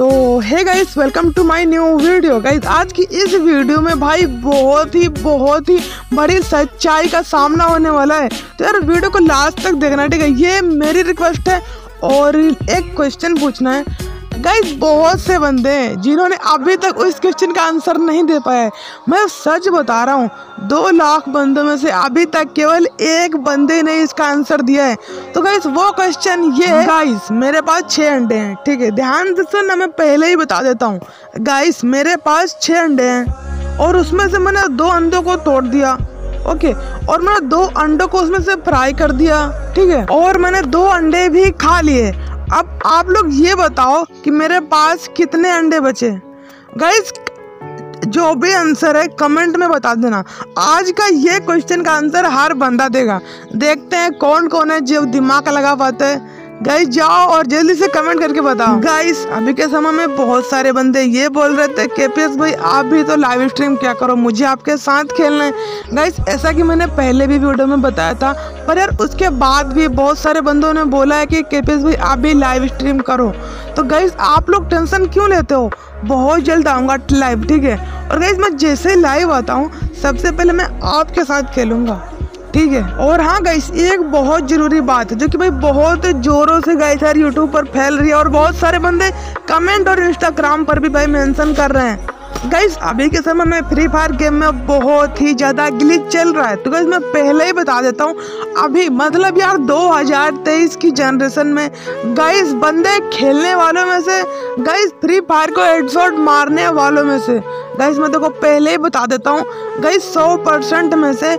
तो hey guys, welcome to my new video. Guys आज की इस वीडियो में भाई बहुत ही बड़ी सच्चाई का सामना होने वाला है। तो यार वीडियो को लास्ट तक देखना, ठीक है? ये मेरी रिक्वेस्ट है। और एक क्वेश्चन पूछना है गाइस। बहुत से बंदे हैं जिन्होंने अभी तक उस क्वेश्चन का आंसर नहीं दे पाया है। मैं सच बता रहा हूँ, 2 लाख बंदों में से अभी तक केवल एक बंदे ने इसका आंसर दिया है। तो गाइस वो क्वेश्चन ये है। गाइस मेरे पास 6 अंडे हैं, ठीक है? ध्यान से सुनना, मैं पहले ही बता देता हूँ। गाइस मेरे पास 6 अंडे हैं और उसमें से मैंने 2 अंडों को तोड़ दिया, ओके। और मैंने 2 अंडों को उसमें से फ्राई कर दिया, ठीक है? और मैंने 2 अंडे भी खा लिए। अब आप लोग ये बताओ कि मेरे पास कितने अंडे बचे। गाइस जो भी आंसर है कमेंट में बता देना। आज का ये क्वेश्चन का आंसर हर बंदा देगा। देखते हैं कौन कौन है जो दिमाग लगा पाते हैं। गाइस जाओ और जल्दी से कमेंट करके बताओ। गाइस अभी के समय में बहुत सारे बंदे ये बोल रहे थे केपीएस भाई आप भी तो लाइव स्ट्रीम क्या करो, मुझे आपके साथ खेलना है। गाइस ऐसा कि मैंने पहले भी वीडियो में बताया था, पर यार उसके बाद भी बहुत सारे बंदों ने बोला है कि केपीएस भाई आप भी लाइव स्ट्रीम करो। तो गाइस आप लोग टेंशन क्यों लेते हो? बहुत जल्द आऊँगा लाइव, ठीक है? और गाइस मैं जैसे लाइव आता हूँ सबसे पहले मैं आपके साथ खेलूँगा, ठीक है? और हाँ गाइस एक बहुत जरूरी बात है जो कि भाई बहुत जोरों से गाइस यार यूट्यूब पर फैल रही है और बहुत सारे बंदे कमेंट और इंस्टाग्राम पर भी भाई मेंशन कर रहे हैं। गाइस अभी के समय में फ्री फायर गेम में बहुत ही ज़्यादा ग्लिच चल रहा है। तो गाइस मैं पहले ही बता देता हूँ, अभी मतलब यार 2023 की जनरेशन में गाइस बंदे खेलने वालों में से, गाइस फ्री फायर को हेडशॉट मारने वालों में से, गाइस मैं देखो पहले ही बता देता हूँ, गाइस 100% में से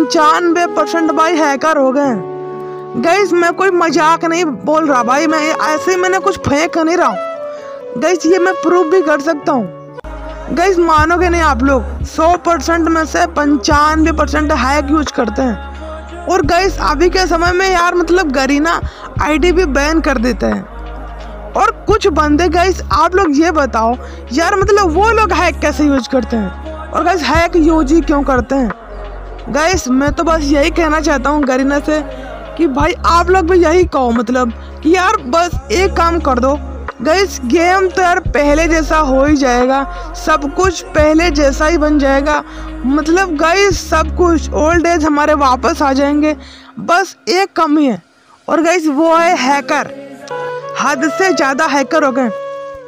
95% भाई हैकर हो गए हैं। गाइस मैं कोई मजाक नहीं बोल रहा भाई, मैं ऐसे मैंने कुछ फेंक नहीं रहा हूँ। गाइस ये मैं प्रूफ भी कर सकता हूँ। गाइस मानोगे नहीं आप लोग, 100% में से 95% हैक यूज करते हैं। और गाइस अभी के समय में यार मतलब गरीना आईडी भी बैन कर देते हैं। और कुछ बंदे गाइस आप लोग ये बताओ यार मतलब वो लोग हैक कैसे यूज करते हैं और गाइस हैक यूज ही क्यों करते हैं? गाइस मैं तो बस यही कहना चाहता हूँ गरीना से कि भाई आप लोग भी यही कहो, मतलब कि यार बस एक काम कर दो। गाइस गेम तो यार पहले जैसा हो ही जाएगा, सब कुछ पहले जैसा ही बन जाएगा। मतलब गाइस सब कुछ ओल्ड एज हमारे वापस आ जाएंगे। बस एक कमी है और गाइस वो है हैकर। हद से ज़्यादा हैकर हो गए।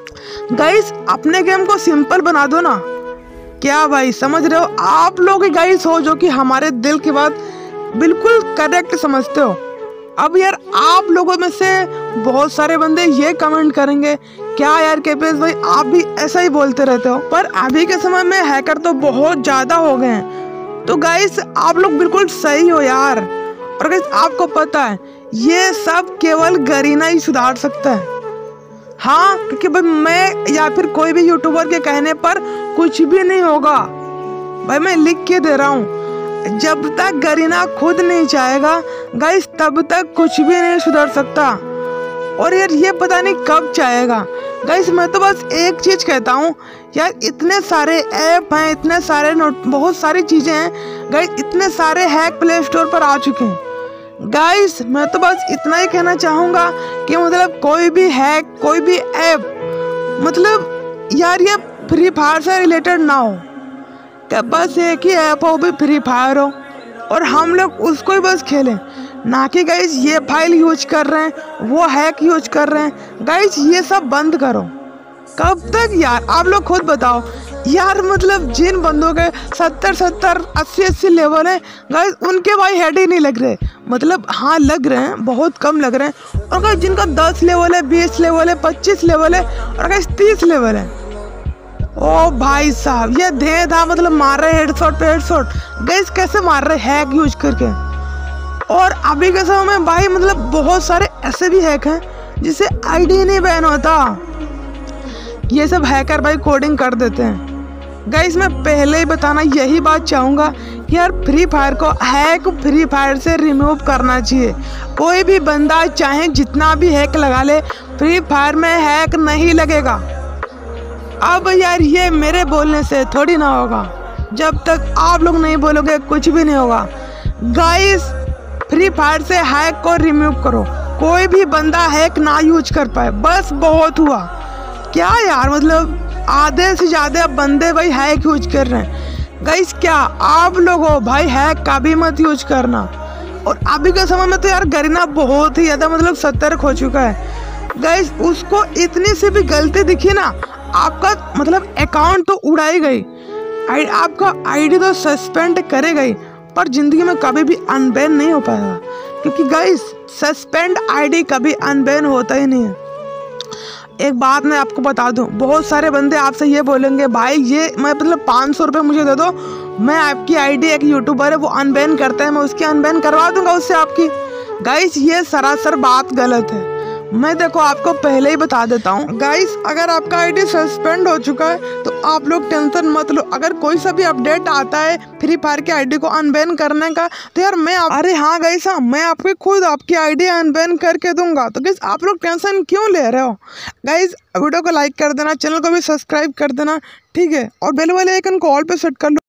गाइस अपने गेम को सिंपल बना दो ना। क्या भाई समझ रहे हो? आप लोग ही गाइस हो जो कि हमारे दिल की बात बिल्कुल करेक्ट समझते हो। अब यार आप लोगों में से बहुत सारे बंदे ये कमेंट करेंगे क्या यार केपीएस भाई आप भी ऐसा ही बोलते रहते हो। पर अभी के समय में हैकर तो बहुत ज़्यादा हो गए हैं। तो गाइस आप लोग बिल्कुल सही हो यार। और गाइस आपको पता है ये सब केवल गरीना ही सुधार सकता है। हाँ क्योंकि भाई मैं या फिर कोई भी यूट्यूबर के कहने पर कुछ भी नहीं होगा भाई, मैं लिख के दे रहा हूँ। जब तक गरीना खुद नहीं चाहेगा गाइस तब तक कुछ भी नहीं सुधर सकता। और यार ये पता नहीं कब चाहेगा। गाइस मैं तो बस एक चीज़ कहता हूँ यार, इतने सारे ऐप हैं, इतने सारे बहुत सारी चीज़ें हैं गाइस, इतने सारे हैक प्ले स्टोर पर आ चुके हैं। गाइस मैं तो बस इतना ही कहना चाहूँगा कि मतलब कोई भी हैक कोई भी ऐप मतलब यार ये फ्री फायर से रिलेटेड ना हो, क्या बस एक ही ऐप हो भी फ्री फायर हो और हम लोग उसको ही बस खेलें, ना कि गाइस ये फाइल यूज कर रहे हैं वो हैक यूज कर रहे हैं। गाइस ये सब बंद करो। कब तक यार आप लोग खुद बताओ यार, मतलब जिन बंदों के 70 80 लेवल है गाइस उनके भाई हेड ही नहीं लग रहे। मतलब हाँ लग रहे हैं, बहुत कम लग रहे हैं। और गाइस जिनका 10 लेवल है, 20 लेवल है, 25 लेवल है और गाइस 30 लेवल है, ओ भाई साहब ये धे था मतलब मार रहे हेडशॉट पे हेडशॉट। गाइस कैसे मार रहे हैक यूज करके। और अभी के समय में भाई मतलब बहुत सारे ऐसे भी हैक हैं जिससे आईडी नहीं बैन होता। ये सब हैकर भाई कोडिंग कर देते हैं। गाइस मैं पहले ही बताना यही बात चाहूँगा कि यार फ्री फायर को हैक फ्री फायर से रिमूव करना चाहिए। कोई भी बंदा चाहे जितना भी हैक लगा ले, फ्री फायर में हैक नहीं लगेगा। अब यार ये मेरे बोलने से थोड़ी ना होगा, जब तक आप लोग नहीं बोलोगे कुछ भी नहीं होगा। गाइस फ्री फायर से हैक को रिमूव करो, कोई भी बंदा हैक ना यूज कर पाए, बस बहुत हुआ। क्या यार, मतलब आधे से ज़्यादा बंदे भाई हैक यूज कर रहे हैं। गाइस क्या आप लोग हो भाई, हैक कभी मत यूज करना। और अभी के समय में तो यार गरीना बहुत ही ज़्यादा मतलब सतर्क हो चुका है। गाइस उसको इतनी सी भी गलती दिखी ना, आपका मतलब अकाउंट तो उड़ाई गई, आपका आईडी तो सस्पेंड करे गई, पर जिंदगी में कभी भी अनबैन नहीं हो पाएगा। क्योंकि गाइस सस्पेंड आईडी कभी अनबैन होता ही नहीं है। एक बात मैं आपको बता दूं, बहुत सारे बंदे आपसे ये बोलेंगे भाई ये मैं मतलब 500 रुपये मुझे दे दो, मैं आपकी आईडी, एक यूट्यूबर है वो अनबैन करता है, मैं उसकी अनबैन करवा दूंगा उससे आपकी। गाइस ये सरासर बात गलत है। मैं देखो आपको पहले ही बता देता हूँ गाइस, अगर आपका आईडी सस्पेंड हो चुका है तो आप लोग टेंशन मत लो। अगर कोई सा भी अपडेट आता है फ्री फायर की आईडी को अनबैन करने का, तो यार अरे हाँ गाइस, हाँ मैं आपको खुद आपकी आईडी अनबैन करके दूंगा। तो गाइस आप लोग टेंशन क्यों ले रहे हो। गाइस वीडियो को लाइक कर देना, चैनल को भी सब्सक्राइब कर देना, ठीक है, और बेल वाले आइकन को ऑल पे सेट कर लो।